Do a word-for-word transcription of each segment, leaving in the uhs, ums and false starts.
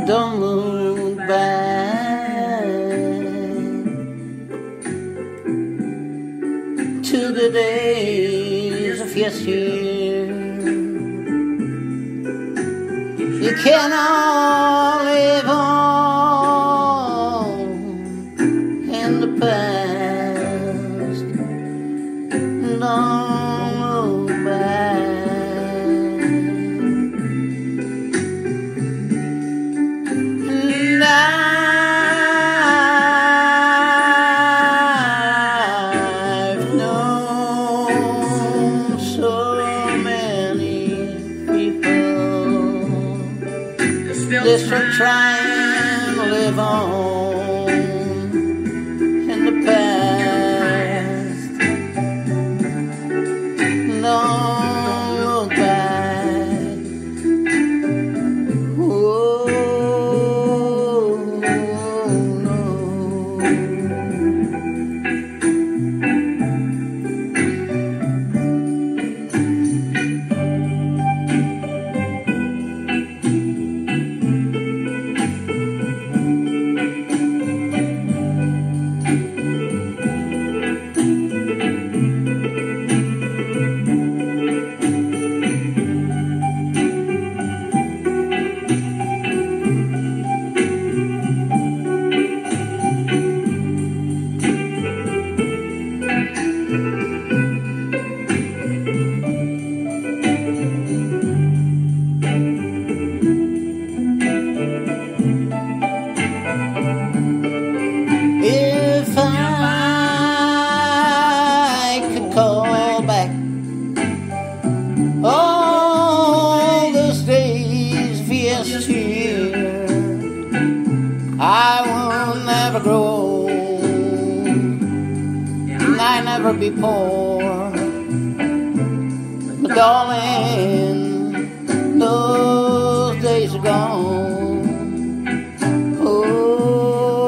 Don't look back to the days of yesteryear. You cannot live on in the past. Don't look back. And I've known so many people just for trying to live on in the past. Don't look back. Whoa, no. If I could call back all those days of yesteryear, I will never grow old, and I never be poor. But darling, those days are gone. Oh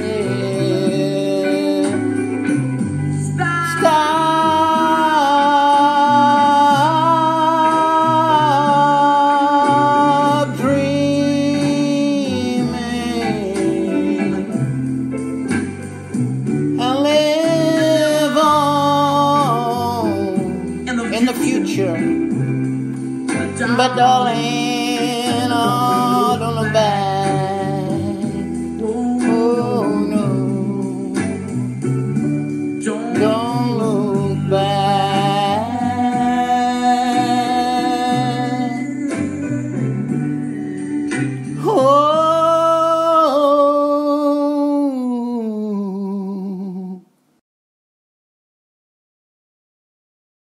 yeah. Stop dreaming and live on in the future. But darling,